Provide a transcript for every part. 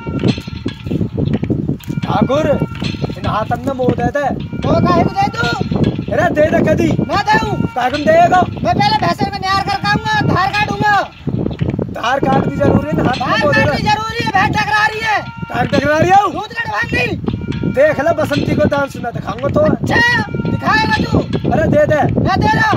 ठाकुर इन हाथन में मोह दे दे। तो काहे को दे तू? अरे दे दे कदी मैं दूं। कागम देगा। मैं पहले भैंसे में निहार कर आऊंगा, धार काटूंगा। धार काट भी जरूरी है, हाथ में धार मोह दे काटनी जरूरी है, भैंस टकरा रही है। काट टकरा रही है। दूध कटवाऊंगी। देख ले बसंती को डांस सुना दिखाऊंगा तो। अच्छा दिखाएगा तू? अरे दे दे। मैं दे रहा।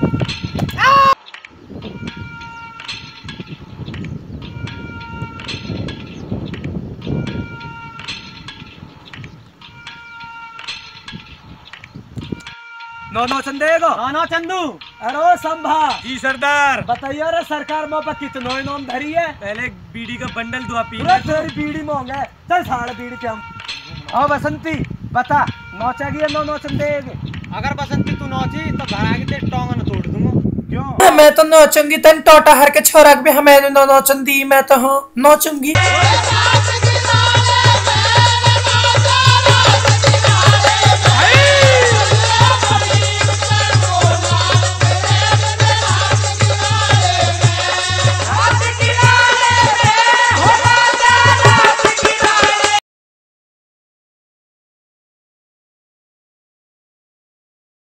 नौ नौ चंदेगा। नो चंदू। अरे संभा जी सरदार। बताइए रे सरकार में पर कितनो इनाम धरी है? पहले एक बीड़ी का बंडल दुआ पी पूरा तेरी बीड़ी मांग है। चल साढ़े बीड़ी के हम। हाँ बसंती बता नौचेगी नौ नौ चंदेगे। अगर बसंती तू नौची तो घर आके तेरे टोंग न तोड़ दूंगा। क्यों? मैं तो नौचूंगी, तन टोटा हर के छोरा भी हमें नौचंदी, मैं तो हाँ नौचूंगी।